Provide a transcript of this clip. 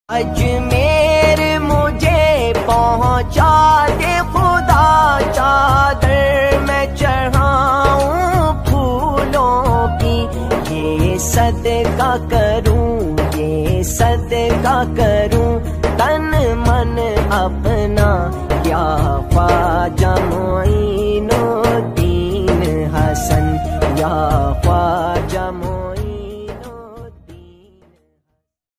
अजमेर मुझे पहुँचा दे खुदा, चादर मैं चढ़ाऊं फूलों की। ये सदका करूं, ये सदका करूं, तन मन अपना, या ख्वाजा मोइन